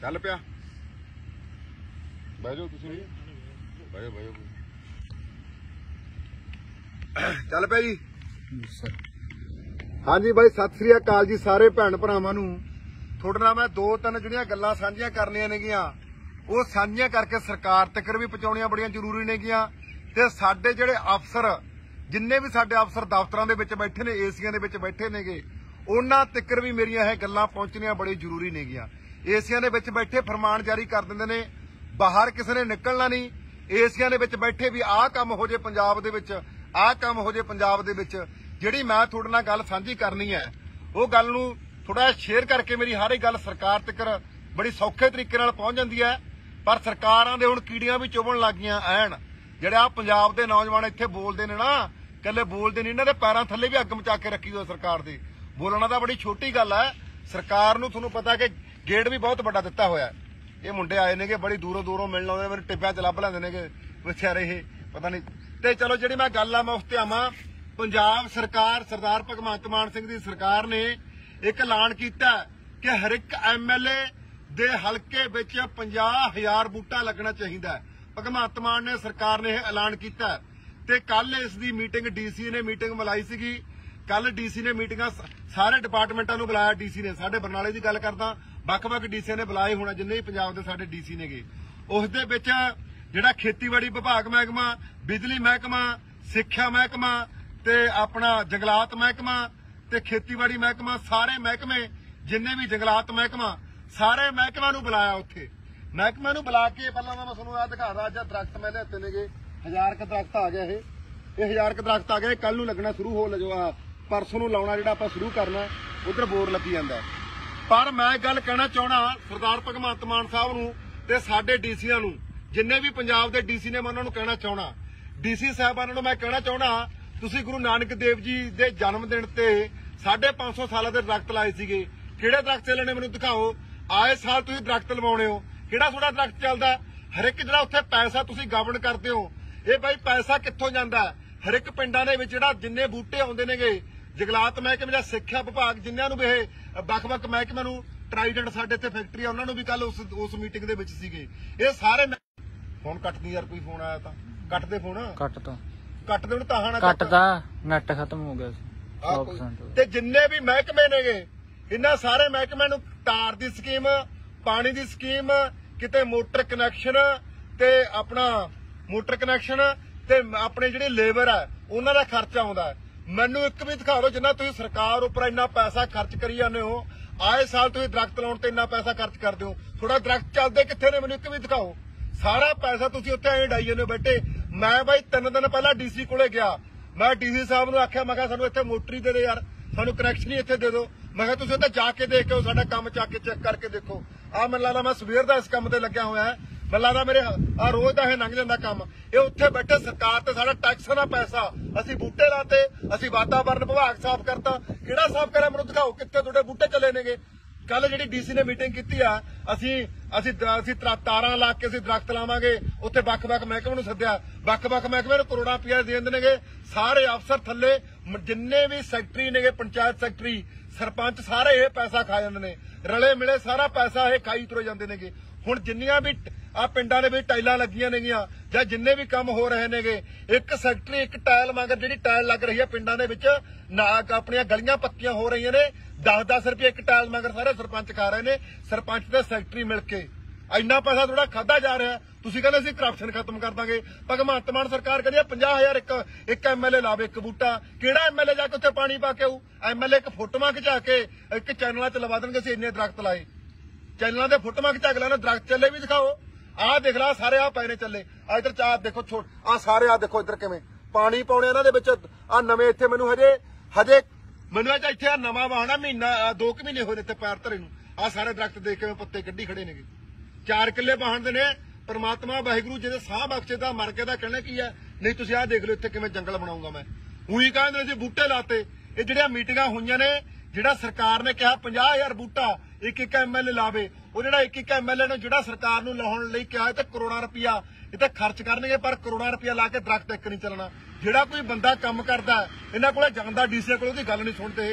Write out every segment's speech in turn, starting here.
ਚੱਲ ਪਿਆ ਬਹਿ ਜਾਓ ਤੁਸੀਂ ਬਹਿ ਜਾਓ ਚੱਲ ਪਿਆ ਜੀ ਹਾਂਜੀ ਬਾਈ ਸਤਿ ਸ੍ਰੀ ਅਕਾਲ ਜੀ ਸਾਰੇ ਭੈਣ ਭਰਾਵਾਂ ਨੂੰ ਤੁਹਾਡੇ ਨਾਲ ਮੈਂ ਦੋ ਤਿੰਨ ਜਿਹੜੀਆਂ ਗੱਲਾਂ ਸਾਂਝੀਆਂ ਕਰਨੀਆਂ ਨੇਗੀਆਂ ਉਹ ਸਾਂਝੀਆਂ ਕਰਕੇ ਸਰਕਾਰ ਤੱਕ ਵੀ ਪਹੁੰਚਾਉਣੀਆਂ ਬੜੀਆਂ ਜ਼ਰੂਰੀ ਨੇਗੀਆਂ ਤੇ ਸਾਡੇ ਜਿਹੜੇ ਅਫਸਰ ਜਿੰਨੇ ਵੀ ਸਾਡੇ ਅਫਸਰ ਦਫ਼ਤਰਾਂ ਦੇ ਵਿੱਚ ਬੈਠੇ ਨੇ ਏਸੀਆਂ ਦੇ ਵਿੱਚ ਬੈਠੇ ਨੇਗੇ ਉਹਨਾਂ ਤੱਕ ਵੀ ਮੇਰੀਆਂ ਇਹ ਗੱਲਾਂ ਪਹੁੰਚਣੀਆਂ ਬੜੀ ਜ਼ਰੂਰੀ ਨੇਗੀਆਂ। ਏਸੀਆਂ ਦੇ ਵਿੱਚ ਬੈਠੇ ਫਰਮਾਨ ਜਾਰੀ ਕਰ ਦਿੰਦੇ ਨੇ ਬਾਹਰ ਕਿਸੇ ਨੇ ਨਿਕਲਣਾ ਨਹੀਂ ਏਸੀਆਂ ਦੇ ਵਿੱਚ ਬੈਠੇ ਵੀ ਆਹ ਕੰਮ ਹੋ ਜੇ ਪੰਜਾਬ ਦੇ ਵਿੱਚ ਆਹ ਕੰਮ ਹੋ ਜੇ ਪੰਜਾਬ ਦੇ ਵਿੱਚ ਜਿਹੜੀ ਮੈਂ ਤੁਹਾਡੇ ਨਾਲ ਗੱਲ ਸਾਂਝੀ ਕਰਨੀ ਹੈ ਉਹ ਗੱਲ ਨੂੰ ਥੋੜਾ ਸ਼ੇਅਰ ਕਰਕੇ ਮੇਰੀ ਹਰ ਇੱਕ ਗੱਲ ਸਰਕਾਰ ਤੱਕ ਬੜੀ ਸੌਖੇ ਤਰੀਕੇ ਨਾਲ ਪਹੁੰਚ ਜਾਂਦੀ ਹੈ ਪਰ ਸਰਕਾਰਾਂ ਦੇ ਹੁਣ ਕੀੜੀਆਂ ਵੀ ਚੁਭਣ ਲੱਗ ਗਈਆਂ ਐਨ ਜਿਹੜੇ ਆ ਪੰਜਾਬ ਦੇ ਨੌਜਵਾਨ ਇੱਥੇ ਬੋਲਦੇ ਨੇ ਨਾ ਕੱਲੇ ਬੋਲਦੇ ਨਹੀਂ ਇਹਨਾਂ ਦੇ ਪੈਰਾਂ ਥੱਲੇ ਵੀ ਅੱਗ ਮਚਾ ਕੇ ਰੱਖੀ ਹੋਈ ਸਰਕਾਰ ਦੇ ਬੋਲਣਾ ਤਾਂ ਬੜੀ ਛੋਟੀ ਗੱਲ ਹੈ ਸਰਕਾਰ ਨੂੰ ਤੁਹਾਨੂੰ ਪਤਾ ਕਿ ਗੇੜ ਵੀ ਬਹੁਤ ਵੱਡਾ ਦਿੱਤਾ ਹੋਇਆ ਇਹ ਮੁੰਡੇ ਆਏ ਨੇਗੇ ਬੜੀ ਦੂਰੋਂ ਮਿਲਣ ਆਉਂਦੇ ਮੈਨੂੰ ਟਿੱਬਿਆਂ ਚ ਲੱਭ ਲੈਂਦੇ ਨੇਗੇ ਵਿਚਾਰੇ ਇਹ ਪਤਾ ਨਹੀਂ ਤੇ ਚਲੋ ਜਿਹੜੀ ਮੈਂ ਗੱਲ ਆ ਮੈਂ ਉਸ ਤੇ ਆਵਾਂ ਪੰਜਾਬ ਸਰਕਾਰ ਸਰਦਾਰ ਭਗਵੰਤ ਮਾਨ ਸਿੰਘ ਦੀ ਸਰਕਾਰ ਨੇ ਇੱਕ ਐਲਾਨ ਕੀਤਾ ਕਿ ਹਰ ਇੱਕ ਐਮਐਲਏ ਦੇ ਹਲਕੇ ਵਿੱਚ 50,000 ਬੂਟਾ ਲੱਗਣਾ ਚਾਹੀਦਾ ਭਗਵੰਤ ਮਾਨ ਨੇ ਸਰਕਾਰ ਨੇ ਇਹ ਐਲਾਨ ਕੀਤਾ ਤੇ ਕੱਲ ਇਸ ਦੀ ਮੀਟਿੰਗ ਡੀਸੀ ਨੇ ਮੀਟਿੰਗ ਬੁਲਾਈ ਸੀਗੀ ਕੱਲ ਡੀਸੀ ਨੇ ਮੀਟਿੰਗਾਂ ਸਾਰੇ ਡਿਪਾਰਟਮੈਂਟਾਂ ਨੂੰ ਬੁਲਾਇਆ ਡੀਸੀ ਨੇ ਸਾਡੇ ਬਰਨਾਲੇ ਦੀ ਗੱਲ ਕਰਦਾ ਵੱਖ-ਵੱਖ ਡੀਸੀ ਨੇ ਬੁਲਾਏ ਹੋਣਾ ਜਿੰਨੇ ਵੀ ਪੰਜਾਬ ਦੇ ਸਾਡੇ ਡੀਸੀ ਨੇਗੇ ਉਸ ਦੇ ਵਿੱਚ ਜਿਹੜਾ ਖੇਤੀਬਾੜੀ ਵਿਭਾਗ ਮਹਿਕਮਾ ਬਿਜਲੀ ਮਹਿਕਮਾ ਸਿੱਖਿਆ ਮਹਿਕਮਾ ਤੇ ਆਪਣਾ ਜੰਗਲਾਤ ਮਹਿਕਮਾ ਤੇ ਖੇਤੀਬਾੜੀ ਮਹਿਕਮਾ ਸਾਰੇ ਮਹਿਕਮੇ ਜਿੰਨੇ ਵੀ ਜੰਗਲਾਤ ਮਹਿਕਮਾ ਸਾਰੇ ਮਹਿਕਮਿਆਂ ਨੂੰ ਬੁਲਾਇਆ ਉੱਥੇ ਮਹਿਕਮਿਆਂ ਨੂੰ ਬੁਲਾ ਕੇ ਪਹਿਲਾਂ ਮੈਂ ਤੁਹਾਨੂੰ ਆ ਦਿਖਾਦਾ ਅੱਜ ਦਰਖਤ ਮੈਂ ਲਿਆਤੇ ਨੇਗੇ 1000 ਕ ਦਰਖਤ ਆ ਗਿਆ ਇਹ 1000 ਕ ਦਰਖਤ ਆ ਗਏ ਕੱਲ ਨੂੰ ਲੱਗਣਾ ਸ਼ੁਰੂ ਹੋ ਲਜਵਾ ਪਰਸੋਂ ਨੂੰ ਲਾਉਣਾ ਜਿਹੜਾ ਆਪਾਂ ਸ਼ੁਰੂ ਕਰਨਾ ਉਧਰ ਬੋਰ ਲੱਗੀ ਜਾਂਦਾ ਪਰ ਮੈਂ ਗੱਲ ਕਹਿਣਾ ਚਾਹਣਾ ਸਰਦਾਰ ਭਗਵੰਤ ਮਾਨ ਸਾਹਿਬ ਨੂੰ ਤੇ ਸਾਡੇ ਡੀਸੀਆਂ ਨੂੰ ਜਿੰਨੇ ਵੀ ਪੰਜਾਬ ਦੇ ਡੀਸੀ ਨੇ ਮੈਂ ਉਹਨਾਂ ਨੂੰ ਕਹਿਣਾ ਚਾਹਣਾ ਡੀਸੀ ਸਾਹਿਬਾਨਾਂ ਨੂੰ ਮੈਂ ਕਹਿਣਾ ਚਾਹਣਾ ਤੁਸੀਂ ਗੁਰੂ ਨਾਨਕ ਦੇਵ ਜੀ ਦੇ ਜਨਮ ਦਿਨ ਤੇ 550 ਸਾਲਾਂ ਦੇ ਦਰਖਤ ਲਾਏ ਸੀਗੇ ਕਿਹੜੇ ਦਰਖਤ ਲੈਣੇ ਮੈਨੂੰ ਦਿਖਾਓ ਆਏ ਸਾਲ ਤੁਸੀਂ ਦਰਖਤ ਲਵਾਉਣੇ ਹੋ ਕਿਹੜਾ ਤੁਹਾਡਾ ਦਰਖਤ ਚੱਲਦਾ ਹਰ ਇੱਕ ਜਿਹੜਾ ਉੱਥੇ ਪੈਸਾ ਤੁਸੀਂ ਗਵਰਨ ਕਰਦੇ ਹੋ ਇਹ ਬਾਈ ਪੈਸਾ ਕਿੱਥੋਂ ਜਾਂਦਾ ਹਰ ਇੱਕ ਪਿੰਡਾਂ ਦੇ ਵਿੱਚ ਜਿਹੜਾ ਜਿੰਨੇ ਬੂਟੇ ਆਉਂਦੇ ਨੇਗੇ ਜੰਗਲਾਤ ਮਹਿਕਮੇ ਜਾਂ ਸਿੱਖਿਆ ਵਿਭਾਗ ਜਿਨ੍ਹਾਂ ਨੂੰ ਇਹ ਵੱਖ-ਵੱਖ ਮਹਿਕਮਿਆਂ ਨੂੰ ਟਰਾਈਡੈਂਟ ਸਾਡੇ ਇੱਥੇ ਫੈਕਟਰੀ ਆ ਉਹਨਾਂ ਨੂੰ ਵੀ ਕੱਲ ਉਸ ਮੀਟਿੰਗ ਦੇ ਵਿੱਚ ਸੀਗੇ ਇਹ ਸਾਰੇ ਫੋਨ ਕੱਟਦੀ ਯਾਰ ਕੋਈ ਫੋਨ ਆਇਆ ਤਾਂ ਕੱਟ ਦੇ ਫੋਨ ਕੱਟ ਦੇ ਹੁਣ ਤਾਂ ਹਾਂ ਕੱਟਦਾ ਨੈਟ ਖਤਮ ਹੋ ਗਿਆ ਸੀ 100% ਤੇ ਜਿੰਨੇ ਵੀ ਮਹਿਕਮੇ ਨੇਗੇ ਇਹਨਾਂ ਸਾਰੇ ਮਹਿਕਮਿਆਂ ਨੂੰ ਤਾਰ ਦੀ ਸਕੀਮ ਪਾਣੀ ਦੀ ਸਕੀਮ ਕਿਤੇ ਮੋਟਰ ਕਨੈਕਸ਼ਨ ਤੇ ਆਪਣਾ ਮੋਟਰ ਕਨੈਕਸ਼ਨ ਤੇ ਆਪਣੇ ਜਿਹੜੇ ਲੇਬਰ ਆ ਉਹਨਾਂ ਦਾ ਖਰਚਾ ਆਉਂਦਾ ਮੈਨੂੰ ਇੱਕ ਵੀ ਦਿਖਾ ਦਿਓ ਜਿੰਨਾ ਤੁਸੀਂ ਸਰਕਾਰ ਉੱਪਰ ਇੰਨਾ ਪੈਸਾ ਖਰਚ ਕਰੀ ਜਾਂਦੇ ਹੋ ਆਏ ਸਾਲ ਤੁਸੀਂ ਦਰਖਤ ਲਾਉਣ ਤੇ ਇੰਨਾ ਪੈਸਾ ਖਰਚ ਕਰਦੇ ਹੋ ਥੋੜਾ ਦਰਖਤ ਚੱਲਦੇ ਕਿੱਥੇ ਨੇ ਮੈਨੂੰ ਇੱਕ ਵੀ ਦਿਖਾਓ ਸਾਰਾ ਪੈਸਾ ਤੁਸੀਂ ਉੱਥੇ ਐਂ ਡਾਈ ਜਾਂਦੇ ਹੋ ਬੈਠੇ ਮੈਂ ਬਾਈ 3 ਦਿਨ ਪਹਿਲਾਂ ਡੀਸੀ ਕੋਲੇ ਗਿਆ ਮੈਂ ਡੀਸੀ ਸਾਹਿਬ ਨੂੰ ਆਖਿਆ ਮੈਂ ਕਿਹਾ ਸਾਨੂੰ ਇੱਥੇ ਮੋਟਰੀ ਦੇ ਯਾਰ ਸਾਨੂੰ ਕਨੈਕਸ਼ਨ ਹੀ ਇੱਥੇ ਦੇ ਦਿਓ ਮੈਂ ਕਿਹਾ ਤੁਸੀਂ ਉੱਥੇ ਜਾ ਕੇ ਦੇਖ ਕੇ ਸਾਡਾ ਕੰਮ ਚੱਕ ਕੇ ਚੈੱਕ ਕਰਕੇ ਦੇਖੋ ਆਹ ਮੈਨੂੰ ਲੱਗਦਾ ਮੈਂ ਸਵੇਰ ਦਾ ਇਸ ਕੰਮ ਤੇ ਲੱਗਿਆ ਹੋਇਆ ਮੈਨੂੰ ਲੱਗਦਾ ਮੇਰੇ ਆ ਰੋਜ਼ ਦਾ ਇਹ ਲੰਘ ਜਾਂਦਾ ਕੰਮ ਇਹ ਉੱਥੇ ਬੈਠੇ ਸਰਕਾਰ ਤੇ ਸਾਡਾ ਟੈਕਸ ਦਾ ਪੈਸਾ ਅਸੀਂ ਬੂਟੇ ਲਾਤੇ ਅਸੀਂ ਵਾਤਾਵਰਨ ਵਿਭਾਗ ਸਾਫ਼ ਕਰਤਾ ਕਿਹੜਾ ਸਾਫ਼ ਕਰਿਆ ਮੈਨੂੰ ਦਿਖਾਓ ਕਿੱਥੇ ਤੁਹਾਡੇ ਬੂਟੇ ਚੱਲੇ ਨੇਗੇ ਕੱਲ ਜਿਹੜੀ ਡੀਸੀ ਨੇ ਮੀਟਿੰਗ ਕੀਤੀ ਆ ਅਸੀਂ ਤਾਰਾਂ ਲਾ ਕੇ ਅਸੀਂ ਦਰਖਤ ਲਾਵਾਂਗੇ ਉੱਥੇ ਵੱਖ-ਵੱਖ ਮਹਿਕਮੇ ਨੂੰ ਸੱਦਿਆ ਵੱਖ-ਵੱਖ ਮਹਿਕਮੇ ਨੂੰ ਕਰੋੜਾਂ ਰੁਪਇਆ ਦੇ ਦਿੰਦੇ ਨੇਗੇ ਸਾਰੇ ਅਫਸਰ ਥੱਲੇ ਜਿੰਨੇ ਵੀ ਸੈਕਟਰੀ ਨੇਗੇ ਪੰਚਾਇਤ ਸੈਕਟਰੀ ਸਰਪੰਚ ਸਾਰੇ ਇਹ ਪੈਸਾ ਖਾ ਜਾਂਦੇ ਨੇ ਰਲੇ ਮਿਲੇ ਸਾਰਾ ਪੈਸਾ ਇਹ ਖਾਈ ਤੁਰੇ ਜਾਂਦੇ ਨੇਗੇ ਹੁਣ ਜਿੰਨੀਆਂ ਵੀ ਆ ਪਿੰਡਾਂ ਦੇ ਵਿੱਚ ਟਾਈਲਾਂ ਲੱਗੀਆਂ ਨੇਗੀਆਂ ਜਾਂ ਜਿੰਨੇ ਵੀ ਕੰਮ ਹੋ ਰਹੇ ਨੇਗੇ ਇੱਕ ਸੈਕਟਰੀ ਇੱਕ ਟਾਇਲ ਮਗਰ ਜਿਹੜੀ ਟਾਇਲ ਲੱਗ ਰਹੀ ਹੈ ਪਿੰਡਾਂ ਦੇ ਵਿੱਚ ਨਾ ਆਪਣੀਆਂ ਗਲੀਆਂ ਪੱਕੀਆਂ ਹੋ ਰਹੀਆਂ ਨੇ 10-10 ਰੁਪਏ ਇੱਕ ਟਾਇਲ ਮਗਰ ਸਾਰੇ ਸਰਪੰਚ ਖਾ ਰਹੇ ਨੇ ਸਰਪੰਚ ਤੇ ਸੈਕਟਰੀ ਮਿਲ ਕੇ ਇੰਨਾ ਪੈਸਾ ਥੋੜਾ ਖਾਦਾ ਜਾ ਰਿਹਾ ਤੁਸੀਂ ਕਹਿੰਦੇ ਅਸੀਂ ਕਰਪਸ਼ਨ ਖਤਮ ਕਰ ਦਾਂਗੇ ਭਗਵੰਤ ਮਾਨ ਸਰਕਾਰ ਕਹਿੰਦੀ 50,000 ਇੱਕ ਐਮਐਲਏ ਲਾਵੇ ਇੱਕ ਬੂਟਾ ਕਿਹੜਾ ਐਮਐਲਏ ਜਾ ਕੇ ਉੱਥੇ ਪਾਣੀ ਪਾ ਕੇ ਆਊ ਐਮਐਲਏ ਇੱਕ ਫੋਟੋਆਂ ਖਿਚਾ ਕੇ ਇੱਕ ਚੈਨਲਾਂ 'ਚ ਲਵਾ ਦੇਣਗੇ ਅਸੀਂ ਇੰਨੇ ਦਰਖਤ ਲਾਏ ਚੈਨਲਾਂ ਦੇ ਫੋਟੋਆਂ ਖਿਚਾ ਕੇ ਲਾਣਾ ਦਰਖਤ ਚੱਲੇ ਵੀ ਦਿਖਾਓ ਆਹ ਦੇਖ ਲਾ ਸਾਰੇ ਆਹ ਪਏ ਨੇ ਚੱਲੇ ਆ ਇੱਧਰ ਚਾਹ ਦੇਖੋ ਆਹ ਸਾਰੇ ਆਹ ਦੇਖੋ ਇੱਧਰ ਕਿਵੇਂ ਪਾਣੀ ਪਾਉਣੇ ਇਹਨਾਂ ਦੇ ਵਿੱਚ ਆਹ ਨਵੇਂ ਇੱਥੇ ਮੈਨੂੰ ਹਜੇ ਮੈਨੂੰ ਇੱਥੇ ਆ ਨਵਾਂ ਵਾਹਣਾ ਮਹੀਨਾ 2 ਮਹੀਨੇ ਹੋਏ ਨੇ ਇੱਥੇ ਪੈਰ ਧਰੇ ਨੂੰ ਆਹ ਸਾਰੇ ਦਰਖਤ ਦੇਖ ਕੇ ਪੱਤੇ ਕੱਢੀ ਖੜੇ ਨੇਗੇ 4 ਕਿੱਲੇ ਵਾਹਣ ਦੇ ਨੇ ਪਰਮਾਤਮਾ ਵਾਹਿਗੁਰੂ ਜਿਹਦੇ ਸਾਹ ਬਖਸ਼ੇ ਦਾ ਮਰ ਕੇ ਦਾ ਕਹਿਣਾ ਕੀ ਹੈ ਨਹੀਂ ਤੁਸੀਂ ਆਹ ਦੇਖ ਲਓ ਇੱਥੇ ਕਿਵੇਂ ਜੰਗਲ ਬਣਾਉਂਗਾ ਮੈਂ ਉਹੀ ਕਹਿੰਦੇ ਨੇ ਜੀ ਬੂਟੇ ਲਾਤੇ ਇਹ ਜਿਹੜੀਆਂ ਮੀਟਿੰਗਾਂ ਹੋਈਆਂ ਨੇ ਜਿਹੜਾ ਸਰਕਾਰ ਨੇ ਕਿਹਾ 50,000 ਬੂਟਾ ਇੱਕ ਐਮਐਲਏ ਲਾਵੇ ਉਹ ਜਿਹੜਾ ਇੱਕ ਐਮਐਲਏ ਨੂੰ ਜਿਹੜਾ ਸਰਕਾਰ ਨੂੰ ਲਾਉਣ ਲਈ ਕਿਹਾ ਤੇ ਕਰੋੜਾਂ ਰੁਪਇਆ ਇਹ ਤਾਂ ਖਰਚ ਕਰਨਗੇ ਪਰ ਕਰੋੜਾਂ ਰੁਪਇਆ ਲਾ ਕੇ ਦਰਖਤ ਇੱਕ ਨਹੀਂ ਚੱਲਣਾ ਜਿਹੜਾ ਕੋਈ ਬੰਦਾ ਕੰਮ ਕਰਦਾ ਇਹਨਾਂ ਕੋਲੇ ਜਾਂਦਾ ਡੀਸੀ ਕੋਲ ਉਹਦੀ ਗੱਲ ਨਹੀਂ ਸੁਣਦੇ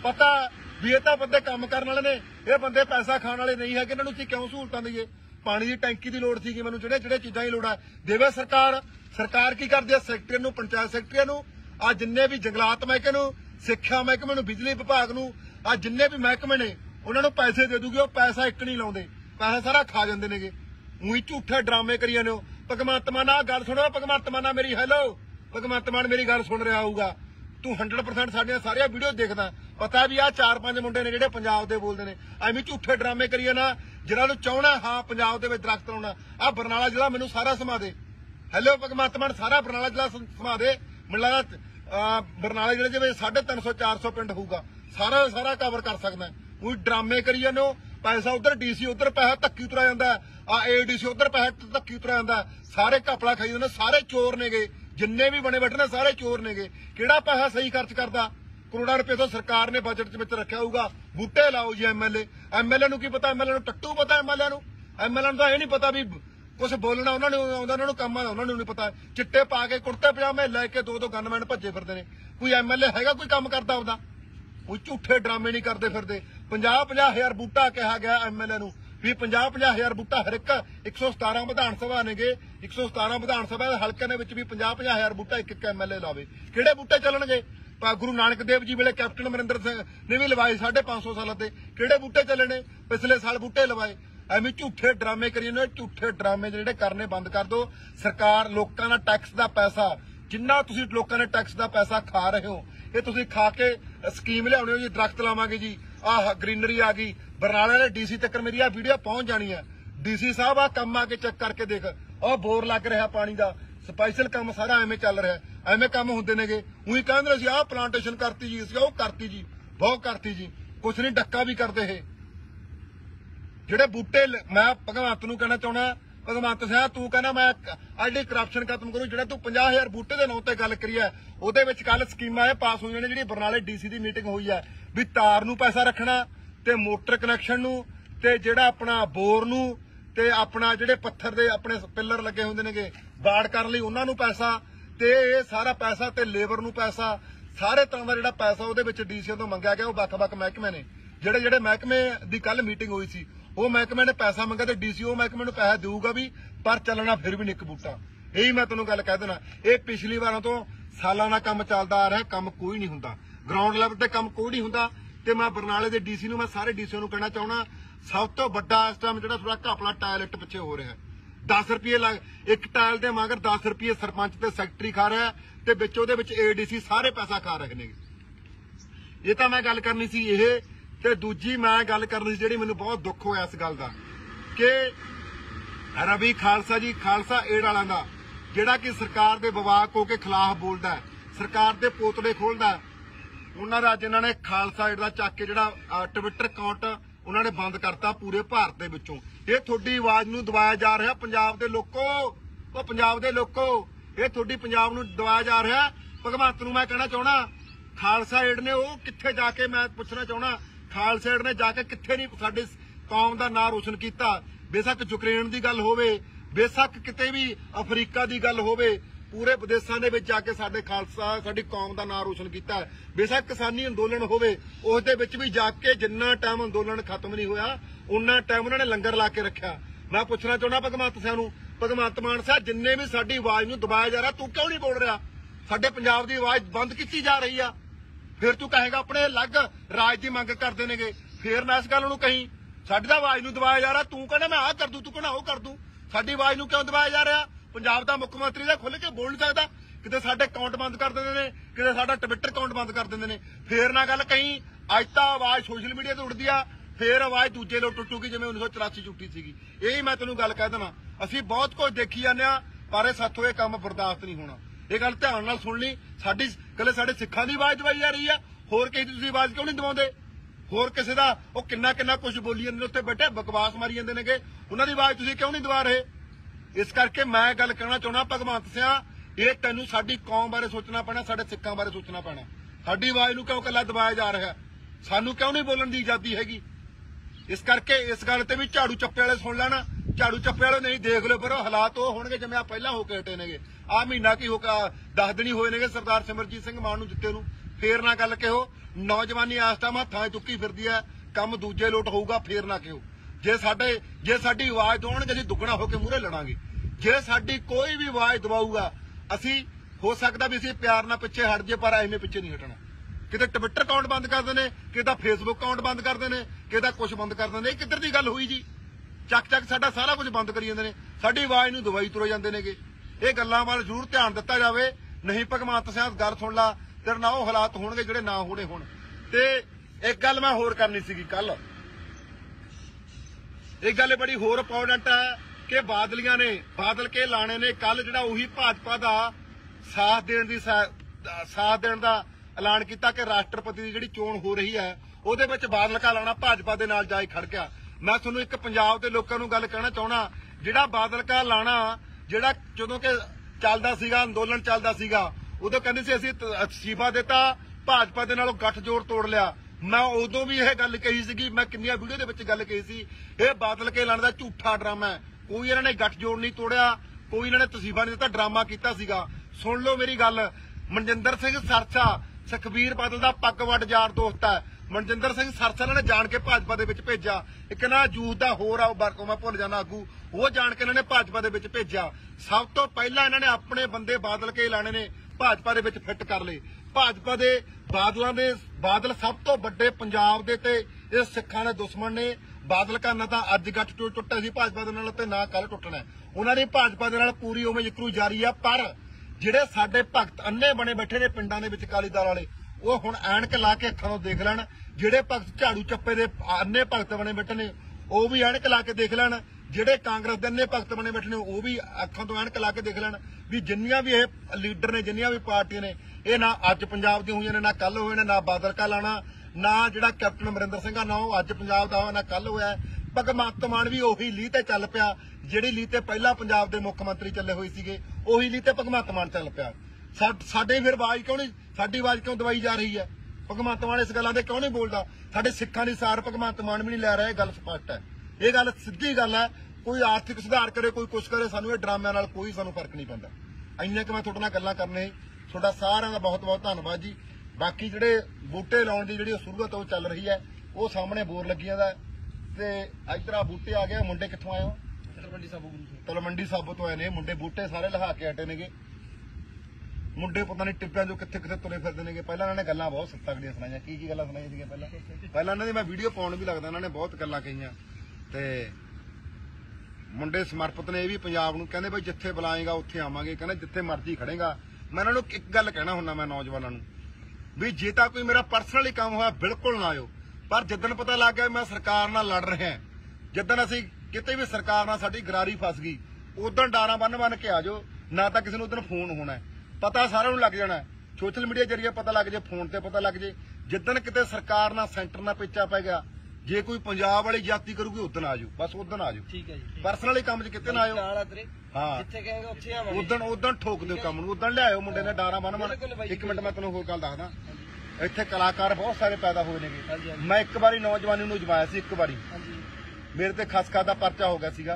ਪਤਾ ਵੀ ਇਹ ਤਾਂ ਬੰਦੇ ਕੰਮ ਕਰਨ ਵਾਲੇ ਨੇ, ਇਹ ਬੰਦੇ ਪੈਸਾ ਖਾਣ ਵਾਲੇ ਨਹੀਂ ਹੈਗੇ, ਇਹਨਾਂ ਨੂੰ ਅਸੀਂ ਕਿਉਂ ਸਹੂਲਤਾਂ ਦਈਏ। ਪਾਣੀ ਦੀ ਟੈਂਕੀ ਦੀ ਲੋੜ ਸੀਗੀ ਮੈਨੂੰ, ਜਿਹੜੇ ਚੀਜ਼ਾਂ ਦੀ ਲੋੜ ਹੈ ਦੇਵੇ ਸਰਕਾਰ। ਸਰਕਾਰ ਕੀ ਕਰਦੀ ਹੈ, ਸੈਕਟਰੀ ਨੂੰ, ਪੰਚਾਇਤ ਸੈਕਟਰੀਆਂ ਨੂੰ, ਆ ਜਿੰਨੇ ਵੀ ਜੰਗਲਾਤ ਮਹਿਕਮੇ ਨੂੰ, ਸਿੱਖਿਆ ਮਹਿਕਮੇ ਨੂੰ, ਬਿਜਲੀ ਵਿਭਾਗ ਨੂੰ, ਆ ਜਿੰਨੇ ਵੀ ਮਹਿਕਮੇ ਨੇ ਉਹਨਾਂ ਨੂੰ ਪੈਸੇ ਦੇ ਦੂਗੀ। ਉਹ ਪੈਸਾ ਇੱਕ ਨਹੀਂ ਲਾਉਂਦੇ, ਪੈਸਾ ਸਾਰਾ ਖਾ ਜਾਂਦੇ ਨੇਗੇ। ਉਹੀ ਝੂਠੇ ਡਰਾਮੇ ਕਰੀ ਜਾਂਦੇ ਹੋ। ਭਗਵੰਤ ਮਾਨ ਆ ਗੱਲ ਸੁਣੋ, ਭਗਵੰਤ ਮਾਨ ਮੇਰੀ, ਹੈਲੋ ਭਗਵੰਤ ਮਾਨ ਮੇਰੀ ਗੱਲ ਸੁਣ ਰਿਹਾ ਹੋਊਗਾ। ਤੂੰ 100% ਸਾਡੀਆਂ ਸਾਰੀਆਂ ਵੀਡੀਓ ਦੇਖਦਾ, ਪਤਾ ਵੀ ਆ 4-5 ਮੁੰਡੇ ਨੇ ਜਿਹੜੇ ਪੰਜਾਬ ਦੇ ਬੋਲਦੇ ਨੇ, ਐਵੇਂ ਝੂਠੇ ਡਰਾਮੇ ਕਰੀ ਜਾਣਾ। ਜਿਹਨਾਂ ਨੂੰ ਚਾਹਣਾ ਹਾਂ ਪੰਜਾਬ ਦੇ ਵਿੱਚ ਦਰਖਤ ਲਾਉਣਾ, ਆ ਬਰਨਾਲਾ ਜ਼ਿਲ੍ਹਾ ਮੈਨੂੰ ਸਾਰਾ ਸਮਾ ਦੇ। ਹੈਲੋ ਭਗਵੰਤ ਮਾਨ ਸਾਰਾ ਬਰਨਾਲਾ ਜ਼ਿਲ੍ਹਾ ਸਮਾ ਦੇ। ਮੈਨੂੰ ਲੱਗਦਾ ਬਰਨਾਲਾ ਜ਼ਿਲ੍ਹੇ ਜਿਵੇਂ 350-400 ਪਿੰਡ ਹੋਊਗਾ, ਸਾਰਾ ਕਵਰ ਕਰ ਸਕਦਾ। ਉਹੀ ਡਰਾਮੇ ਕਰੀ ਜਾਂਦੇ ਹੋ। ਪੈਸਾ ਉਧਰ ਡੀਸੀ ਉਧਰ ਪੈਸਾ ਧੱਕੀ ਉਤਰਿਆ ਜਾਂਦਾ, ਆ ਏਡੀਸੀ ਉਧਰ ਪੈਸਾ ਧੱਕੀ ਉਤਰਿਆ ਜਾਂਦਾ। ਸਾਰੇ ਘਪਲਾ ਖਾਈ ਜਾਂਦੇ, ਸਾਰੇ ਚੋਰ ਨੇਗੇ, ਜਿੰਨੇ ਵੀ ਬਣੇ ਬੈਠੇ ਨੇ ਸਾਰੇ ਚੋਰ ਨੇਗੇ। ਕਿਹੜਾ ਪੈਸਾ ਸਹੀ ਖਰਚ ਕਰਦਾ? ਕਰੋੜਾਂ ਰੁਪਏ ਤੋਂ ਸਰਕਾਰ ਨੇ ਬਜਟ ਵਿੱਚ ਰੱਖਿਆ ਹੋਊਗਾ। ਬੂਟੇ ਲਾਓ ਜੀ ਐਮਐਲਏ ਨੂੰ ਕੀ ਪਤਾ? ਐਮਐਲਏ ਨੂੰ ਟੱਟੂ ਪਤਾ? ਐਮਐਲਏ ਨੂੰ ਤਾਂ ਇਹ ਨਹੀਂ ਪਤਾ ਵੀ ਕੁਝ ਬੋਲਣਾ ਉਹਨਾਂ ਨੂੰ ਆਉਂਦਾ, ਉਹਨਾਂ ਨੂੰ ਕੰਮ ਆਉਂਦਾ, ਉਹਨਾਂ ਨੂੰ ਨਹੀਂ ਪਤਾ। ਚਿੱਟੇ ਪਾ ਕੇ ਕੁੜਤੇ ਪਜਾਮੇ ਲੈ ਕੇ ਦੋ ਗਨਮੈਨ ਭੱਜੇ ਫਿਰਦੇ ਨੇ। ਕੋਈ ਐਮਐਲਏ ਹੈਗਾ ਕੋਈ ਕੰਮ ਕਰਦਾ ਆਪਦਾ? ਕੋਈ ਝੂਠੇ ਡਰਾਮੇ ਨਹੀਂ ਕਰਦੇ ਫਿਰਦੇ। 50,000 ਬੂਟਾ ਕਿਹਾ ਗਿਆ ਐਮਐਲਏ ਨੂੰ ਵੀ 50,000 ਬੂਟਾ ਹਰ ਇੱਕ 117 ਵਿਧਾਨ ਸਭਾ ਨੇਗੇ, 117 ਵਿਧਾਨ ਸਭਾ ਦੇ ਹਲਕੇ ਦੇ ਵਿੱਚ ਵੀ 50,000 ਬੂਟਾ ਇੱਕ ਐਮਐਲਏ ਲਾਵੇ। ਕਿਹੜੇ ਬੂਟੇ ਚੱਲਣਗੇ? ਗੁਰੂ ਨਾਨਕ ਦੇਵ ਜੀ ਵੇਲੇ ਕੈਪਟਨ ਅਮਰਿੰਦਰ ਸਿੰਘ ਨੇ ਵੀ ਲਵਾਏ 550 ਸਾਲਾਂ ਤੇ। ਕਿਹੜੇ ਬੂਟੇ ਚੱਲੇ ਨੇ? ਪਿਛਲੇ ਸਾਲ ਬੂਟੇ ਲਵਾਏ। ਐਵੇਂ ਝੂਠੇ ਡਰਾਮੇ ਕਰੀ ਜਾਂਦੇ। ਝੂਠੇ ਡਰਾਮੇ ਜਿਹੜੇ ਕਰਨੇ ਬੰਦ ਕਰ ਦਿਓ। ਸਰਕਾਰ ਲੋਕਾਂ ਦਾ ਟੈਕਸ ਦਾ ਪੈਸਾ, ਜਿੰਨਾ ਤੁਸੀਂ ਲੋਕਾਂ ਦੇ ਟੈਕਸ ਦਾ ਪੈਸਾ ਖਾ ਰਹੇ ਹੋ, ਇਹ ਤੁਸੀਂ ਖਾ ਕੇ ਸਕੀਮ ਲਿਆਉਣੇ ਹੋ ਜੀ, ਦਰਖਤ ਲਾਵਾਂਗੇ ਜੀ, ਆਹ ਗ੍ਰੀਨਰੀ ਆ ਗਈ। ਬਰਨਾਲੇ ਦੇ ਡੀਸੀ ਤੱਕ ਮੇਰੀ ਆ ਵੀਡੀਓ ਪਹੁੰਚ ਜਾਣੀ ਹੈ। ਡੀਸੀ ਸਾਹਿਬ ਆ ਕੰਮ ਆ ਕੇ ਚੈੱਕ ਕਰਕੇ ਦੇਖ, ਉਹ ਬੋਰ ਲੱਗ ਰਿਹਾ ਪਾਣੀ ਦਾ, ਸਪੈਸ਼ਲ ਕੰਮ ਸਾਰਾ ਐਵੇਂ ਚੱਲ ਰਿਹਾ। ਐਵੇਂ ਕੰਮ ਹੁੰਦੇ ਨੇਗੇ। ਉਹੀ ਕਹਿੰਦੇ ਸੀ ਆਹ ਪਲਾਂਟੇਸ਼ਨ ਕਰਤੀ ਜੀ, ਅਸੀਂ ਉਹ ਕਰਤੀ ਜੀ, ਬਹੁਤ ਕਰਤੀ ਜੀ, ਕੁਛ ਨਹੀਂ ਡੱਕਾ ਵੀ ਕਰਦੇ ਇਹ ਜਿਹੜੇ ਬੂਟੇ। ਮੈਂ ਭਗਵੰਤ ਨੂੰ ਕਹਿਣਾ ਚਾਹੁੰਦਾ, ਭਗਵੰਤ ਸਿੰਘ ਤੂੰ ਕਹਿੰਦਾ ਮੈਂ ਆ ਜਿਹੜੀ ਕਰਪਸ਼ਨ ਖਤਮ ਕਰੂ। ਜਿਹੜਾ ਤੂੰ 50,000 ਬੂਟੇ ਦੇ ਨਾਂ ਤੇ ਗੱਲ ਕਰੀ ਹੈ, ਉਹਦੇ ਵਿੱਚ ਕੱਲ ਸਕੀਮਾਂ ਇਹ ਪਾਸ ਹੋਈਆਂ ਨੇ। ਜਿਹੜੀ ਬਰਨਾਲੇ ਡੀਸੀ ਦੀ ਮੀਟਿੰਗ ਹੋਈ ਹੈ ਵੀ ਤਾਰ ਨੂੰ ਪੈਸਾ ਰੱਖਣਾ ਤੇ ਮੋਟਰ ਕਨੈਕਸ਼ਨ ਨੂੰ ਤੇ ਜਿਹੜਾ ਆਪਣਾ ਬੋਰ ਨੂੰ ਤੇ ਆਪਣਾ ਜਿਹੜੇ ਪੱਥਰ ਦੇ ਆਪਣੇ ਪਿੱਲਰ ਲੱਗੇ ਹੁੰਦੇ ਨੇਗੇ ਬਾੜ ਕਰਨ ਲਈ ਉਹਨਾਂ ਨੂੰ ਪੈਸਾ, ਤੇ ਇਹ ਸਾਰਾ ਪੈਸਾ ਤੇ ਲੇਬਰ ਨੂੰ ਪੈਸਾ, ਸਾਰੇ ਤਰ੍ਹਾਂ ਦਾ ਜਿਹੜਾ ਪੈਸਾ ਉਹਦੇ ਵਿੱਚ ਡੀਸੀ ਤੋਂ ਮੰਗਿਆ ਗਿਆ। ਉਹ ਵੱਖ-ਵੱਖ ਮਹਿਕਮੇ ਨੇ, ਜਿਹੜੇ ਮਹਿਕਮੇ ਦੀ ਕੱਲ ਮੀਟਿੰਗ ਹੋਈ ਸੀ, ਉਹ ਮਹਿਕਮੇ ਨੇ ਪੈਸਾ ਮੰਗਿਆ ਤੇ ਡੀਸੀ ਉਹ ਮਹਿਕਮੇ ਨੂੰ ਪੈਸਾ ਦੇਊਗਾ ਵੀ, ਪਰ ਚੱਲਣਾ ਫਿਰ ਵੀ ਨਹੀਂ ਇੱਕ ਬੂਟਾ। ਇਹੀ ਮੈਂ ਤੁਹਾਨੂੰ ਗੱਲ ਕਹਿ ਦੇਣਾ। ਇਹ ਪਿਛਲੀ ਵਾਰਾਂ ਤੋਂ ਸਾਲਾਨਾ ਕੰਮ ਚੱਲਦਾ ਆ ਰਿਹਾ, ਕੰਮ ਕੋਈ ਨਹੀਂ ਹੁੰਦਾ, ਗਰਾਊਂਡ ਲੈਵਲ ਤੇ ਕੰਮ ਕੋਈ ਨਹੀਂ ਹੁੰਦਾ। ਤੇ ਮੈਂ ਬਰਨਾਲੇ ਦੇ ਡੀਸੀ ਨੂੰ, ਮੈਂ ਸਾਰੇ ਡੀਸੀਓ ਨੂੰ ਕਹਿਣਾ ਚਾਹੁੰਦਾ, ਸਭ ਤੋਂ ਵੱਡਾ ਇਸ ਟਾਈਮ ਜਿਹੜਾ ਥੋੜਾ ਘਪਲਾ ਟਾਇਲਟ ਪਿੱਛੇ ਹੋ ਰਿਹਾ। 10 ਰੁਪਏ ਇੱਕ ਟਾਇਲ ਦੇ ਮਗਰ 10 ਰੁਪਏ ਸਰਪੰਚ ਤੇ ਸੈਕਟਰੀ ਖਾ ਰਿਹਾ, ਤੇ ਵਿੱਚ ਉਹਦੇ ਵਿੱਚ ਏਡੀਸੀ ਸਾਰੇ ਪੈਸਾ ਖਾ ਰਹੇ ਨੇ। ਇਹ ਤਾਂ ਮੈਂ ਗੱਲ ਕਰਨੀ ਸੀ ਇਹ। ਤੇ ਦੂਜੀ ਮੈਂ ਗੱਲ ਕਰਨੀ ਸੀ ਜਿਹੜੀ ਮੈਨੂੰ ਬਹੁਤ ਦੁੱਖ ਹੋਇਆ ਇਸ ਗੱਲ ਦਾ, ਕਿ ਰਵੀ ਖਾਲਸਾ ਜੀ, ਖਾਲਸਾ ਏਡ ਵਾਲਿਆਂ ਦਾ, ਜਿਹੜਾ ਕਿ ਸਰਕਾਰ ਦੇ ਵਿਵਾਕ ਹੋ ਕੇ ਖਿਲਾਫ ਬੋਲਦਾ, ਸਰਕਾਰ ਦੇ ਪੋਤੜੇ ਖੋਲਦਾ, ਉਹਨਾਂ ਦਾ ਜਿਨ੍ਹਾਂ ਨੇ ਖਾਲਸਾ ਏਡ ਦਾ ਚੱਕ ਕੇ ਜਿਹੜਾ ਟਵਿੱਟਰ ਅਕਾਊਂਟ ਉਹਨਾਂ ਨੇ ਬੰਦ ਕਰਤਾ ਪੂਰੇ ਭਾਰਤ ਦੇ ਵਿੱਚੋਂ। ਇਹ ਤੁਹਾਡੀ ਆਵਾਜ਼ ਨੂੰ ਦਬਾਇਆ ਜਾ ਰਿਹਾ ਪੰਜਾਬ ਦੇ ਲੋਕੋ, ਉਹ ਪੰਜਾਬ ਦੇ ਲੋਕੋ, ਇਹ ਤੁਹਾਡੀ ਪੰਜਾਬ ਨੂੰ ਦਬਾਇਆ ਜਾ ਰਿਹਾ। ਭਗਵੰਤ ਨੂੰ ਮੈਂ ਕਹਿਣਾ ਚਾਹੁੰਦਾ, ਖਾਲਸਾ ਏਡ ਨੇ ਉਹ ਕਿੱਥੇ ਜਾ ਕੇ, ਮੈਂ ਪੁੱਛਣਾ ਚਾਹੁੰਦਾ, ਖਾਲਸਾ ਏਡ ਨੇ ਜਾ ਕੇ ਕਿੱਥੇ ਨਹੀਂ ਸਾਡੀ ਕੌਮ ਦਾ ਨਾਂ ਰੋਸ਼ਨ ਕੀਤਾ। ਬੇਸ਼ੱਕ ਯੂਕਰੇਨ ਦੀ ਗੱਲ ਹੋਵੇ, ਬੇਸ਼ੱਕ ਕਿਤੇ ਵੀ ਅਫਰੀਕਾ ਦੀ ਗੱਲ ਹੋਵੇ, ਪੂਰੇ ਵਿਦੇਸ਼ਾਂ ਦੇ ਵਿੱਚ ਜਾ ਕੇ ਸਾਡੇ ਖਾਲਸਾ, ਸਾਡੀ ਕੌਮ ਦਾ ਨਾਂ ਰੋਸ਼ਨ ਕੀਤਾ। ਬੇਸ਼ੱਕ ਕਿਸਾਨੀ ਅੰਦੋਲਨ ਹੋਵੇ, ਉਸ ਦੇ ਵਿੱਚ ਵੀ ਜਾ ਕੇ ਜਿੰਨਾ ਟਾਈਮ ਅੰਦੋਲਨ ਖਤਮ ਨਹੀਂ ਹੋਇਆ, ਉਨਾ ਟਾਈਮ ਉਹਨਾਂ ਨੇ ਲੰਗਰ ਲਾ ਕੇ ਰੱਖਿਆ। ਮੈਂ ਪੁੱਛਣਾ ਚਾਹੁੰਦਾ ਭਗਵੰਤ ਸਿੰਘ ਨੂੰ, ਭਗਵੰਤ ਮਾਨ ਸਾਹਿਬ, ਜਿੰਨੇ ਵੀ ਸਾਡੀ ਆਵਾਜ਼ ਨੂੰ ਦਬਾਇਆ ਜਾ ਰਿਹਾ, ਤੂੰ ਕਿਉਂ ਨਹੀਂ ਬੋਲ ਰਿਹਾ? ਸਾਡੇ ਪੰਜਾਬ ਦੀ ਆਵਾਜ਼ ਬੰਦ ਕੀਤੀ ਜਾ ਰਹੀ ਆ, ਫਿਰ ਤੂੰ ਕਹੇਗਾ ਆਪਣੇ ਅਲੱਗ ਰਾਜ ਦੀ ਮੰਗ ਕਰਦੇ ਨੇਗੇ, ਫੇਰ ਨਾ ਇਸ ਗੱਲ ਨੂੰ ਕਹੀਂ ਸਾਡੀ ਤਾਂ ਆਵਾਜ਼ ਨੂੰ ਦਬਾਇਆ ਜਾ ਰਿਹਾ। ਤੂੰ ਕਹਿੰਦਾ ਮੈਂ ਆਹ ਕਰ ਦੂੰ, ਤੂੰ ਕਹਿੰਦਾ ਉਹ ਕਰ ਦੂੰ, ਸਾਡੀ ਆਵਾਜ਼ ਨੂੰ ਕਿਉਂ ਦਬਾਇਆ ਜਾ ਰਿਹਾ? ਪੰਜਾਬ ਦਾ ਮੁੱਖ ਮੰਤਰੀ ਦਾ ਖੁੱਲ੍ਹ ਕੇ ਬੋਲ ਨਹੀਂ ਸਕਦਾ? ਕਿਤੇ ਸਾਡੇ ਅਕਾਊਂਟ ਬੰਦ ਕਰ ਦਿੰਦੇ ਨੇ, ਕਿਤੇ ਸਾਡਾ ਟਵਿੱਟਰ ਅਕਾਊਂਟ ਬੰਦ ਕਰ ਦਿੰਦੇ ਨੇ, ਫੇਰ ਨਾ ਗੱਲ ਕਹੀਂ। ਅੱਜ ਤਾਂ ਆਵਾਜ਼ ਸੋਸ਼ਲ ਮੀਡੀਆ ਤੇ ਉੱਡਦੀ ਆ, ਫੇਰ ਆਵਾਜ਼ ਦੂਜੇ ਲੋਟ ਟੁੱਟੂਗੀ ਜਿਵੇਂ 1984 ਟੁੱਟੀ ਸੀਗੀ। ਇਹੀ ਮੈਂ ਤੈਨੂੰ ਗੱਲ ਕਹਿ ਦੇਣਾ। ਅਸੀਂ ਬਹੁਤ ਕੁਝ ਦੇਖੀ ਜਾਂਦੇ ਆ, ਪਰ ਇਹ ਸਾਥੋਂ ਇਹ ਕੰਮ ਬਰਦਾਸ਼ਤ ਨਹੀਂ ਹੋਣਾ। ਇਹ ਗੱਲ ਧਿਆਨ ਨਾਲ ਸੁਣ ਲਈ। ਸਾਡੀ ਕੱਲੇ ਸਾਡੇ ਸਿੱਖਾਂ ਦੀ ਆਵਾਜ਼ ਦਵਾਈ ਜਾ ਰਹੀ ਆ, ਹੋਰ ਕਿਸੇ ਦੀ ਤੁਸੀਂ ਆਵਾਜ਼ ਕਿਉਂ ਨਹੀਂ ਦਵਾਉਂਦੇ? ਹੋਰ ਕਿਸੇ ਦਾ ਉਹ ਕਿੰਨਾ ਕੁਝ ਬੋਲੀ ਜਾਂਦੇ ਨੇ, ਉੱਥੇ ਬੈਠੇ ਬਕਵਾਸ ਮਾਰੀ ਜਾਂਦੇ ਨੇਗੇ, ਉਹਨਾਂ ਦੀ ਆਵਾਜ਼ ਤੁਸੀਂ ਕਿਉਂ ਨਹੀਂ ਦਵਾ ਰਹੇ? ਇਸ ਕਰਕੇ ਮੈਂ ਗੱਲ ਕਹਿਣਾ ਚਾਹੁੰਦਾ ਭਗਵੰਤ ਸਿੰਘ, ਇਹ ਤੈਨੂੰ ਸਾਡੀ ਕੌਮ ਬਾਰੇ ਸੋਚਣਾ ਪੈਣਾ, ਸਾਡੇ ਸਿੱਖਾਂ ਬਾਰੇ ਸੋਚਣਾ ਪੈਣਾ। ਸਾਡੀ ਆਵਾਜ਼ ਨੂੰ ਕਿਉਂ ਇਕੱਲਾ ਦਬਾਇਆ ਜਾ ਰਿਹਾ? ਸਾਨੂੰ ਕਿਉਂ ਨਹੀਂ ਬੋਲਣ ਦੀ ਆਜ਼ਾਦੀ ਹੈਗੀ? ਇਸ ਕਰਕੇ ਇਸ ਗੱਲ ਤੇ ਵੀ ਝਾੜੂ ਚੱਪੇ ਵਾਲੇ ਸੁਣ ਲੈਣਾ, ਝਾੜੂ ਚੱਪੇ ਵਾਲੇ ਨਹੀਂ ਦੇਖ ਲਿਓ, ਪਰ ਉਹ ਹਾਲਾਤ ਉਹ ਹੋਣਗੇ ਜਿਵੇਂ ਆ ਪਹਿਲਾਂ ਹੋ ਕੇ ਹਟੇ ਨੇਗੇ। ਆਹ ਮਹੀਨਾ ਕੀ ਹੋ ਗਿਆ, 10 ਦਿਨ ਹੀ ਹੋਏ ਨੇਗੇ ਸਰਦਾਰ ਸਿਮਰਜੀਤ ਸਿੰਘ ਮਾਨ ਨੂੰ ਦਿੱਤੇ ਨੂੰ, ਫੇਰ ਨਾ ਗੱਲ ਕਿਹੋ। ਨੌਜਵਾਨੀ ਇਸ ਟਾਈਮ ਹੱਥਾਂ 'ਚ ਚੁੱਕੀ ਫਿਰਦੀ ਹੈ, ਕੰਮ ਦੂਜੇ ਲੋਟ ਹੋਊਗਾ, ਫੇਰ ਨਾ ਕਿਹੋ। ਜੇ ਸਾਡੀ ਆਵਾਜ਼ ਦਵਾਉਣਗੇ ਅਸੀਂ ਦੁੱਗਣਾ ਹੋ ਕੇ ਮੂਹਰੇ ਲੜਾਂਗੇ। ਜੇ ਸਾਡੀ ਕੋਈ ਵੀ ਆਵਾਜ਼ ਦਵਾਊਗਾ ਅਸੀਂ ਹੋ ਸਕਦਾ ਵੀ ਅਸੀਂ ਪਿਆਰ ਨਾਲ ਪਿੱਛੇ ਹਟ ਜੇ, ਪਰ ਐਵੇਂ ਪਿੱਛੇ ਨਹੀਂ ਹਟਣਾ। ਕਿਤੇ ਟਵਿੱਟਰ ਅਕਾਊਂਟ ਬੰਦ ਕਰਦੇ ਨੇ, ਕਿਤੇ ਫੇਸਬੁੱਕ ਅਕਾਊਂਟ ਬੰਦ ਕਰਦੇ ਨੇ, ਕਿਤੇ ਕੁਝ ਬੰਦ ਕਰ ਦਿੰਦੇ ਨੇ। ਇਹ ਕਿੱਧਰ ਦੀ ਗੱਲ ਹੋਈ ਜੀ? ਚੱਕ ਸਾਡਾ ਸਾਰਾ ਕੁਝ ਬੰਦ ਕਰੀ ਜਾਂਦੇ ਨੇ, ਸਾਡੀ ਆਵਾਜ਼ ਨੂੰ ਦਵਾਈ ਤੁਰੇ ਜਾਂਦੇ ਨੇਗੇ। ਇਹ ਗੱਲਾਂ ਵੱਲ ਜ਼ਰੂਰ ਧਿਆਨ ਦਿੱਤਾ ਜਾਵੇ। ਨਹੀਂ ਭਗਵੰਤ ਸਿੰਘ ਗੱਲ ਸੁਣ ਲਾ, ਤੇਰੇ ਨਾਲ ਉਹ ਹਾਲਾਤ ਹੋਣਗੇ ਜਿਹੜੇ ਨਾ ਹੋਣੇ ਹੋਣ। ਤੇ ਇੱਕ ਗੱਲ ਮੈਂ ਹੋਰ ਕਰਨੀ ਸੀਗੀ ਕੱਲ, ਇਹ ਗੱਲ ਬੜੀ ਹੋਰ ਇੰਪੋਰਟੈਂਟ ਹੈ ਕਿ ਬਾਦਲ ਕੇ ਲਾਣੇ ਨੇ ਕੱਲ ਜਿਹੜਾ ਉਹੀ ਭਾਜਪਾ ਦਾ ਸਾਥ ਦੇਣ ਦਾ ਐਲਾਨ ਕੀਤਾ ਕਿ ਰਾਸ਼ਟਰਪਤੀ ਦੀ ਜਿਹੜੀ ਚੋਣ ਹੋ ਰਹੀ ਹੈ ਉਹਦੇ ਵਿੱਚ ਬਾਦਲ ਕਾ ਲਾਣਾ ਭਾਜਪਾ ਦੇ ਨਾਲ ਜਾ ਕੇ ਖੜ ਗਿਆ। ਮੈਂ ਤੁਹਾਨੂੰ ਇੱਕ ਪੰਜਾਬ ਦੇ ਲੋਕਾਂ ਨੂੰ ਗੱਲ ਕਹਿਣਾ ਚਾਹੁੰਦਾ, ਜਿਹੜਾ ਬਾਦਲ ਕਾ ਲਾਣਾ ਜਿਹੜਾ ਜਦੋਂ ਕਿ ਚੱਲਦਾ ਸੀਗਾ, ਅੰਦੋਲਨ ਚੱਲਦਾ ਸੀਗਾ, ਉਦੋਂ ਕਹਿੰਦੇ ਸੀ ਅਸੀਂ ਅਸਤੀਫਾ ਦਿੱਤਾ, ਭਾਜਪਾ ਦੇ ਨਾਲੋਂ ਗੱਠਜੋੜ ਤੋੜ ਲਿਆ। ਮੈਂ ਉਦੋਂ ਵੀ ਇਹ ਗੱਲ ਕਹੀ ਸੀਗੀ, ਮੈਂ ਕਿੰਨੀਆਂ ਵੀਡੀਓ ਦੇ ਵਿੱਚ ਗੱਲ ਕਹੀ ਸੀ, ਇਹ ਬਾਦਲ ਕੇ ਲਾਣੇ ਦਾ ਝੂਠਾ ਡਰਾਮਾ ਹੈ। ਕੋਈ ਇਹਨਾਂ ਨੇ ਗੱਠਜੋੜ ਨਹੀਂ ਤੋੜਿਆ, ਕੋਈ ਇਹਨਾਂ ਨੇ ਅਸਤੀਫਾ ਨਹੀਂ ਦਿੱਤਾ, ਡਰਾਮਾ ਕੀਤਾ ਸੀਗਾ। ਸੁਣ ਲਓ ਮੇਰੀ ਗੱਲ, ਮਨਜਿੰਦਰ ਸਿੰਘ ਸਰਸਾ ਸੁਖਬੀਰ ਬਾਦਲ ਦਾ ਪੱਗ ਵੱਟ ਯਾਰ ਦੋਸਤ ਹੈ। ਮਨਜਿੰਦਰ ਸਿੰਘ ਸਰਸਾ ਇਹਨਾਂ ਨੇ ਜਾਣ ਕੇ ਭਾਜਪਾ ਦੇ ਵਿੱਚ ਭੇਜਿਆ। ਇੱਕ ਨਾ ਜੂਥ ਦਾ ਹੋਰ ਆ, ਉਹ ਮੈਂ ਭੁੱਲ ਜਾਣਾ ਆਗੂ, ਉਹ ਜਾਣ ਕੇ ਇਹਨਾਂ ਨੇ ਭਾਜਪਾ ਦੇ ਵਿੱਚ ਭੇਜਿਆ। ਸਭ ਤੋਂ ਪਹਿਲਾਂ ਇਹਨਾਂ ਨੇ ਆਪਣੇ ਬੰਦੇ ਬਾਦਲ ਕੇ ਲਾਣੇ ਨੇ ਭਾਜਪਾ ਦੇ ਵਿੱਚ ਫਿੱਟ ਕਰ ਲਏ। ਭਾਜਪਾ ਦੇ ਬਾਦਲ ਸਭ ਤੋਂ ਵੱਡੇ ਪੰਜਾਬ ਦੇ ਤੇ ਇਹ ਸਿੱਖਾਂ ਦੇ ਦੁਸ਼ਮਣ ਨੇ। ਬਾਦਲ ਕਾ ਨਾ ਤਾਂ ਅੱਜ ਗੱਠ ਟੁੱਟਿਆ ਸੀ ਭਾਜਪਾ ਦੇ ਨਾਲ ਤੇ ਨਾ ਕੱਲ ਟੁੱਟਣਾ। ਉਹਨਾਂ ਦੀ ਭਾਜਪਾ ਦੇ ਨਾਲ ਪੂਰੀ ਉਵੇਂ ਜ਼ਿਕਰੂ ਜਾਰੀ ਆ। ਪਰ ਜਿਹੜੇ ਸਾਡੇ ਭਗਤ ਅੰਨੇ ਬਣੇ ਬੈਠੇ ਨੇ ਪਿੰਡਾਂ ਦੇ ਵਿੱਚ ਅਕਾਲੀ ਦਲ ਵਾਲੇ, ਉਹ ਹੁਣ ਐਨਕ ਲਾ ਕੇ ਅੱਖਾਂ ਨੂੰ ਦੇਖ ਲੈਣ। ਜਿਹੜੇ ਭਗਤ ਝਾੜੂ ਚੱਪੇ ਦੇ ਅੰਨੇ ਭਗਤ ਬਣੇ ਬੈਠੇ ਨੇ ਉਹ ਵੀ ਐਨਕ ਲਾ ਕੇ ਦੇਖ ਲੈਣ। ਜਿਹੜੇ ਕਾਂਗਰਸ ਦੇ ਅੰਨੇ ਭਗਤ ਬਣੇ ਬੈਠੇ ਨੇ ਉਹ ਵੀ ਅੱਖਾਂ ਤੋਂ ਐਨਕ ਲਾ ਕੇ ਦੇਖ ਲੈਣ ਵੀ ਜਿੰਨੀਆਂ ਵੀ ਇਹ ਲੀਡਰ ਨੇ, ਜਿੰਨੀਆਂ ਵੀ ਪਾਰਟੀਆਂ ਨੇ, ਇਹ ਨਾ ਅੱਜ ਪੰਜਾਬ ਦੀਆਂ ਹੋਈਆਂ ਨੇ, ਨਾ ਕੱਲ ਹੋਏ ਨੇ। ਨਾ ਬਾਦਲ ਕਾ ਲਾਣਾ, ਨਾ ਜਿਹੜਾ ਕੈਪਟਨ ਅਮਰਿੰਦਰ ਸਿੰਘ ਆ, ਨਾ ਉਹ ਅੱਜ ਪੰਜਾਬ ਦਾ ਹੋਇਆ, ਨਾ ਕੱਲ ਹੋਇਆ। ਭਗਵੰਤ ਮਾਨ ਵੀ ਉਹੀ ਲੀਹ ਤੇ ਚੱਲ ਪਿਆ ਜਿਹੜੀ ਲੀਹ ਤੇ ਪਹਿਲਾਂ ਪੰਜਾਬ ਦੇ ਮੁੱਖ ਮੰਤਰੀ ਚੱਲੇ ਹੋਏ ਸੀਗੇ, ਉਹੀ ਲੀਹ ਤੇ ਭਗਵੰਤ ਮਾਨ ਚੱਲ ਪਿਆ। ਸਾਡੇ ਫਿਰ ਆਵਾਜ਼ ਕਿਉਂ ਨਹੀਂ, ਸਾਡੀ ਆਵਾਜ਼ ਕਿਉਂ ਦਵਾਈ ਜਾ ਰਹੀ ਹੈ? ਭਗਵੰਤ ਮਾਨ ਇਸ ਗੱਲਾਂ ਦੇ ਕਿਉਂ ਨਹੀਂ ਬੋਲਦਾ? ਸਾਡੇ ਸਿੱਖਾਂ ਦੀ ਸਾਰ ਭਗਵੰਤ ਮਾਨ ਵੀ ਨਹੀਂ ਲੈ ਰਿਹਾ। ਇਹ ਗੱਲ ਸਪਸ਼ਟ ਹੈ, ਇਹ ਗੱਲ ਸਿੱਧੀ ਗੱਲ ਹੈ। ਕੋਈ ਆਰਥਿਕ ਸੁਧਾਰ ਕਰੇ, ਕੋਈ ਕੁਛ ਕਰੇ, ਸਾਨੂੰ ਇਹ ਡਰਾਮਿਆਂ ਨਾਲ ਕੋਈ ਸਾਨੂੰ ਫਰਕ ਨਹੀਂ ਪੈਂਦਾ। ਇੰਨੇ ਕਿ ਮੈਂ ਤੁਹਾਡੇ ਨਾਲ ਗੱਲਾਂ ਕਰਨੇ। ਤੁਹਾਡਾ ਸਾਰਿਆਂ ਦਾ ਬਹੁਤ ਬਹੁਤ ਧੰਨਵਾਦ ਜੀ। ਬਾਕੀ ਜਿਹੜੇ ਬੂਟੇ ਲਾਉਣ ਦੀ ਜਿਹੜੀ ਸ਼ੁਰੂਆਤ ਉਹ ਚੱਲ ਰਹੀ ਹੈ, ਉਹ ਸਾਹਮਣੇ ਬੋਰ ਲੱਗੀਆਂ ਦਾ ਤੇ ਇਧਰ ਆ ਬੂਟੇ ਆ ਗਏ। ਮੁੰਡੇ ਕਿੱਥੋਂ ਆਏ ਹੋ? ਤਲਵੰਡੀ ਸਾਬੋ ਤੋਂ ਆਏ ਨੇ ਮੁੰਡੇ। ਬੂਟੇ ਸਾਰੇ ਲਹਾ ਕੇ ਹਟੇ ਨੇਗੇ। ਮੁੰਡੇ ਪਤਾ ਨਹੀਂ ਟਿੱਪਿਆਂ ਚੋਂ ਕਿੱਥੇ ਕਿੱਥੇ ਤੁਰੇ ਫਿਰਦੇ ਨੇਗੇ। ਪਹਿਲਾਂ ਇਹਨਾਂ ਨੇ ਗੱਲਾਂ ਬਹੁਤ ਸੱਤਾਂ ਸੁਣਾਈਆਂ। ਕੀ ਗੱਲਾਂ ਸੁਣਾਈਆਂ ਸੀਗੀਆਂ ਪਹਿਲਾਂ ਇਹਨਾਂ ਦੀ ਮੈਂ ਵੀਡੀਓ ਪਾਉਣ ਵੀ ਲੱਗਦਾ। ਇਹਨਾਂ ਨੇ ਬਹੁਤ ਗੱਲਾਂ ਕਹੀਆਂ ਤੇ ਮੁੰਡੇ ਸਮਰਪਿਤ ਨੇ। ਇਹ ਵੀ ਪੰਜਾਬ ਨੂੰ ਕਹਿੰਦੇ ਬਈ ਜਿੱਥੇ ਬੁਲਾਏਗਾ ਉੱਥੇ ਆਵਾਂਗੇ, ਕਹਿੰਦੇ ਜਿੱਥੇ ਮਰਜ਼ੀ ਖੜੇਗਾ। ਮੈਂ ਇਹਨਾਂ ਨੂੰ ਇੱਕ ਗੱਲ ਕਹਿਣਾ ਹੁੰਦਾ, ਮੈਂ ਨੌਜਵਾਨਾਂ ਨੂੰ ਵੀ ਜੇ ਤਾਂ ਕੋਈ ਮੇਰਾ ਪਰਸਨਲੀ ਕੰਮ ਹੋਇਆ ਬਿਲਕੁਲ ਨਾ ਆਇਓ, ਪਰ ਜਿੱਦਣ ਪਤਾ ਲੱਗ ਗਿਆ ਮੈਂ ਸਰਕਾਰ ਨਾਲ ਲੜ ਰਿਹਾ, ਜਿੱਦਣ ਅਸੀਂ ਕਿਤੇ ਵੀ ਸਰਕਾਰ ਨਾਲ ਸਾਡੀ ਗਰਾਰੀ ਫਸ ਗਈ, ਉਦੋਂ ਡਾਰਾਂ ਬੰਨ ਕੇ ਆ ਜਾਓ। ਨਾ ਤਾਂ ਕਿਸੇ ਨੂੰ ਉਦੋਂ ਫੋਨ ਹੋਣਾ, ਪਤਾ ਸਾਰਿਆਂ ਨੂੰ ਲੱਗ ਜਾਣਾ। ਸੋਸ਼ਲ ਮੀਡੀਆ ਜਰੀਏ ਪਤਾ ਲੱਗ ਜੇ, ਫੋਨ ਤੇ ਪਤਾ ਲੱਗ ਜੇ। ਜਿੱਦਣ ਕਿਤੇ ਸਰਕਾਰ ਨਾਲ ਸੈਂਟਰ ਨਾਲ ਪੇਚਾ ਪੈ ਗਿਆ, ਜੇ ਕੋਈ ਪੰਜਾਬ ਵਾਲੀ ਜਾਤੀ ਕਰੂਗੀ ਉਦੋਂ ਆ ਜਾਓ, ਬਸ ਉਦੋਂ ਆ ਜਾਓ। ਠੀਕ ਹੈ ਜੀ। ਪਰਸਨਲੀ ਕੰਮ 'ਚ ਕਿਤੇ ਨਾ ਆਇਓ। ਹਾਂ, ਜਿੱਥੇ ਕਹੇਗਾ ਉੱਥੇ ਆਵਾਂਗੇ। ਉਦੋਂ ਠੋਕ ਦਿਓ ਕੰਮ ਨੂੰ, ਉਦੋਂ ਲਿਆਇਓ ਮੁੰਡੇ ਨੇ ਡਾਰਾਂ ਬੰਨ। ਇੱਕ ਮਿੰਟ ਮੈਂ ਤੈਨੂੰ ਹੋਰ ਗੱਲ ਦੱਸਦਾ। ਇੱਥੇ ਕਲਾਕਾਰ ਬਹੁਤ ਸਾਰੇ ਪੈਦਾ ਹੋਏ ਨੇਗੇ। ਮੈਂ ਇੱਕ ਵਾਰੀ ਨੌਜਵਾਨੀ ਨੂੰ ਜਮਾਇਆ ਸੀ। ਇੱਕ ਵਾਰੀ ਮੇਰੇ ਤੇ ਖਸਖਾ ਦਾ ਪਰਚਾ ਹੋ ਗਿਆ ਸੀਗਾ।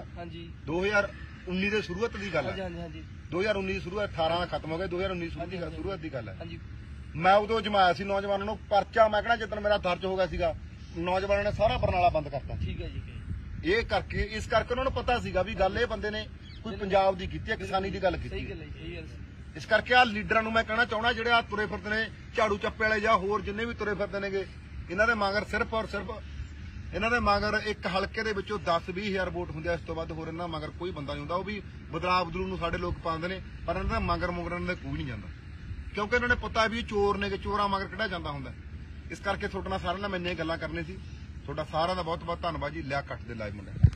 2019 ਦੇ ਸ਼ੁਰੂਆਤ ਦੀ ਗੱਲ ਹੈ। 2019 ਦੀ ਸ਼ੁਰੂਆਤ, 18 ਦਾ ਖਤਮ ਹੋ ਗਿਆ, 2019 ਸ਼ੁਰੂਆਤ ਦੀ ਗੱਲ ਹੈ। ਮੈਂ ਉਦੋਂ ਜਮਾਇਆ ਸੀ ਨੌਜਵਾਨਾਂ ਨੂੰ ਪਰਚਾ। ਮੈਂ ਕਹਿਣਾ ਜਿੱਦਣ ਮੇਰਾ ਦਰਜ ਹੋ ਗਿਆ ਸੀਗਾ, ਨੌਜਵਾਨਾਂ ਨੇ ਸਾਰਾ ਬਰਨਾਲਾ ਬੰਦ ਕਰਤਾ। ਠੀਕ ਹੈ ਜੀ। ਇਹ ਕਰਕੇ ਇਸ ਕਰਕੇ ਉਹਨਾਂ ਨੂੰ ਪਤਾ ਸੀਗਾ ਵੀ ਗੱਲ ਇਹ ਬੰਦੇ ਨੇ ਕੋਈ ਪੰਜਾਬ ਦੀ ਕੀਤੀ ਹੈ, ਕਿਸਾਨੀ ਦੀ ਗੱਲ ਕੀਤੀ ਹੈ। ਇਸ ਕਰਕੇ ਆ ਲੀਡਰਾਂ ਨੂੰ ਮੈਂ ਕਹਿਣਾ ਚਾਹੁੰਦਾ, ਜਿਹੜੇ ਆ ਤੁਰੇ ਫਿਰਦੇ ਨੇ ਝਾੜੂ ਚੱਪੇ ਵਾਲੇ ਜਾਂ ਹੋਰ ਜਿੰਨੇ ਵੀ ਤੁਰੇ ਫਿਰਦੇ ਨੇਗੇ, ਇਹਨਾਂ ਦੇ ਮਗਰ ਸਿਰਫ ਔਰ ਸਿਰਫ ਇਹਨਾਂ ਦੇ ਮਗਰ ਇੱਕ ਹਲਕੇ ਦੇ ਵਿੱਚੋਂ 10-20 ਹਜ਼ਾਰ ਵੋਟ ਹੁੰਦੇ ਆ। ਇਸ ਤੋਂ ਵੱਧ ਹੋਰ ਇਹਨਾਂ ਮਗਰ ਕੋਈ ਬੰਦਾ ਨਹੀਂ ਹੁੰਦਾ। ਉਹ ਵੀ ਬਦਲਾਅ ਬਦਲੂ ਨੂੰ ਸਾਡੇ ਲੋਕ ਪਾਉਂਦੇ ਨੇ, ਪਰ ਇਹਨਾਂ ਦਾ ਮਗਰ ਇਹਨਾਂ ਦੇ ਕੋਈ ਨਹੀਂ ਜਾਂਦਾ, ਕਿਉਂਕਿ ਇਹਨਾਂ ਨੇ ਪਤਾ ਵੀ ਚੋਰ ਨੇ, ਚੋਰਾਂ ਮਗਰ ਕਿਹੜਾ ਜਾਂਦਾ ਹੁੰਦਾ। ਇਸ ਕਰਕੇ ਤੁਹਾਡੇ ਨਾਲ ਸਾਰਿਆਂ ਨਾਲ ਮੈਂ ਇੰਨੀਆਂ ਗੱਲਾਂ ਕਰਨੀਆਂ ਸੀ। ਤੁਹਾਡਾ ਸਾਰਿਆਂ ਦਾ ਬਹੁਤ ਬਹੁਤ ਧੰਨਵਾਦ ਜੀ। ਲਿਆ ਕੱਟ ਦੇ ਲਾਈਵ ਮੁੰਡੇ।